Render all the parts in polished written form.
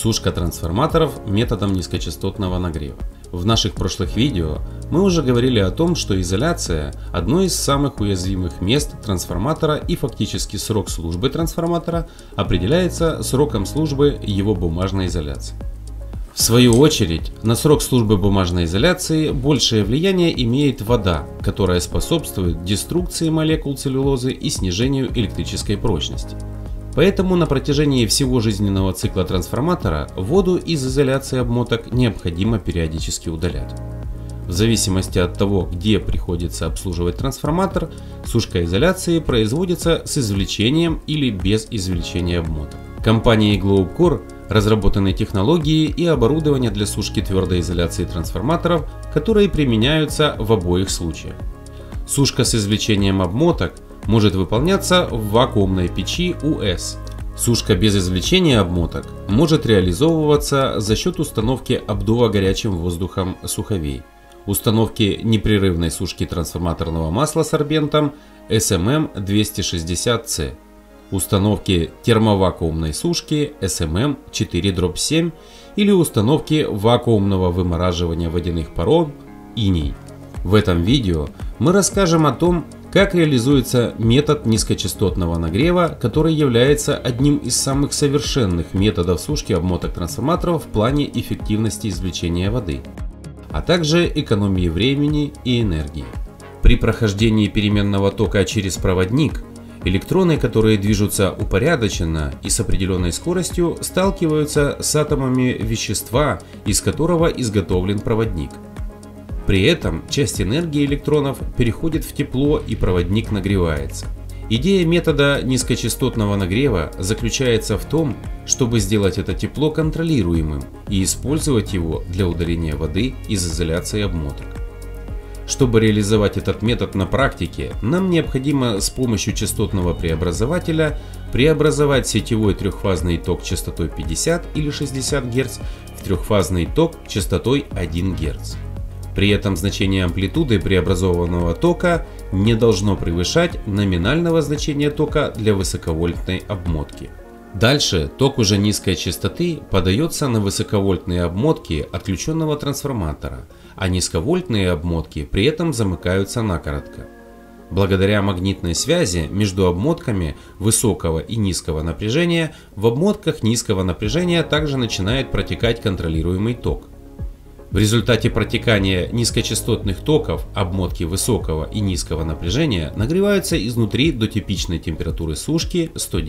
Сушка трансформаторов методом низкочастотного нагрева. В наших прошлых видео мы уже говорили о том, что изоляция – одно из самых уязвимых мест трансформатора, и фактически срок службы трансформатора определяется сроком службы его бумажной изоляции. В свою очередь, на срок службы бумажной изоляции большее влияние имеет вода, которая способствует деструкции молекул целлюлозы и снижению электрической прочности. Поэтому на протяжении всего жизненного цикла трансформатора воду из изоляции обмоток необходимо периодически удалять. В зависимости от того, где приходится обслуживать трансформатор, сушка изоляции производится с извлечением или без извлечения обмоток. Компанией Globecor разработаны технологии и оборудование для сушки твердой изоляции трансформаторов, которые применяются в обоих случаях. Сушка с извлечением обмоток может выполняться в вакуумной печи УС. Сушка без извлечения обмоток может реализовываться за счет установки обдува горячим воздухом суховей, установки непрерывной сушки трансформаторного масла сорбентом SMM260C, установки термовакуумной сушки SMM4-7 или установки вакуумного вымораживания водяных паров иней. В этом видео мы расскажем о том, как реализуется метод низкочастотного нагрева, который является одним из самых совершенных методов сушки обмоток трансформаторов в плане эффективности извлечения воды, а также экономии времени и энергии. При прохождении переменного тока через проводник электроны, которые движутся упорядоченно и с определенной скоростью, сталкиваются с атомами вещества, из которого изготовлен проводник. При этом часть энергии электронов переходит в тепло, и проводник нагревается. Идея метода низкочастотного нагрева заключается в том, чтобы сделать это тепло контролируемым и использовать его для удаления воды из изоляции обмоток. Чтобы реализовать этот метод на практике, нам необходимо с помощью частотного преобразователя преобразовать сетевой трехфазный ток частотой 50 или 60 Гц в трехфазный ток частотой 1 Гц. При этом значение амплитуды преобразованного тока не должно превышать номинального значения тока для высоковольтной обмотки. Дальше ток уже низкой частоты подается на высоковольтные обмотки отключенного трансформатора, а низковольтные обмотки при этом замыкаются накоротко. Благодаря магнитной связи между обмотками высокого и низкого напряжения в обмотках низкого напряжения также начинает протекать контролируемый ток. В результате протекания низкочастотных токов обмотки высокого и низкого напряжения нагреваются изнутри до типичной температуры сушки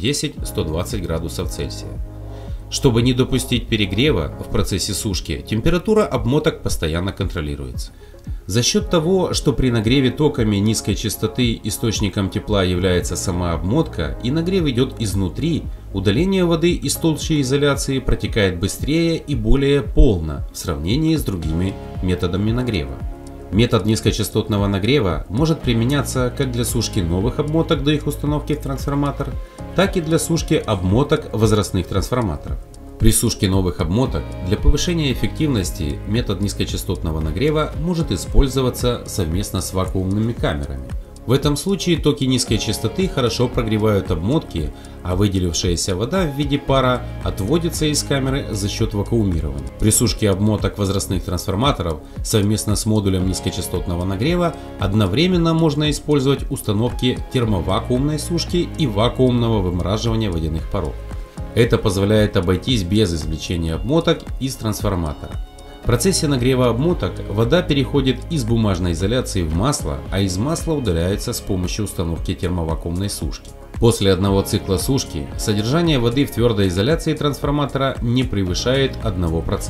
110-120 градусов Цельсия. Чтобы не допустить перегрева в процессе сушки, температура обмоток постоянно контролируется. За счет того, что при нагреве токами низкой частоты источником тепла является сама обмотка и нагрев идет изнутри, удаление воды из толщи изоляции протекает быстрее и более полно в сравнении с другими методами нагрева. Метод низкочастотного нагрева может применяться как для сушки новых обмоток до их установки в трансформатор, так и для сушки обмоток возрастных трансформаторов. При сушке новых обмоток для повышения эффективности метод низкочастотного нагрева может использоваться совместно с вакуумными камерами. В этом случае токи низкой частоты хорошо прогревают обмотки, а выделившаяся вода в виде пара отводится из камеры за счет вакуумирования. При сушке обмоток возрастных трансформаторов совместно с модулем низкочастотного нагрева одновременно можно использовать установки термовакуумной сушки и вакуумного вымораживания водяных паров. Это позволяет обойтись без извлечения обмоток из трансформатора. В процессе нагрева обмоток вода переходит из бумажной изоляции в масло, а из масла удаляется с помощью установки термовакуумной сушки. После одного цикла сушки содержание воды в твердой изоляции трансформатора не превышает 1%.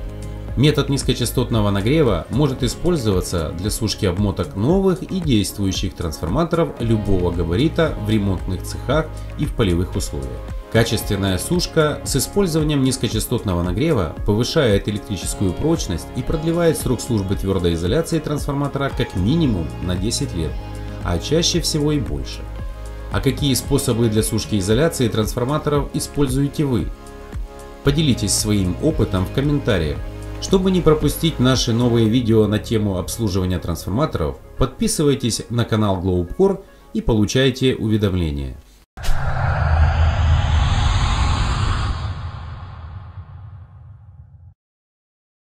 Метод низкочастотного нагрева может использоваться для сушки обмоток новых и действующих трансформаторов любого габарита в ремонтных цехах и в полевых условиях. Качественная сушка с использованием низкочастотного нагрева повышает электрическую прочность и продлевает срок службы твердой изоляции трансформатора как минимум на 10 лет, а чаще всего и больше. А какие способы для сушки изоляции трансформаторов используете вы? Поделитесь своим опытом в комментариях. Чтобы не пропустить наши новые видео на тему обслуживания трансформаторов, подписывайтесь на канал Globecor и получайте уведомления.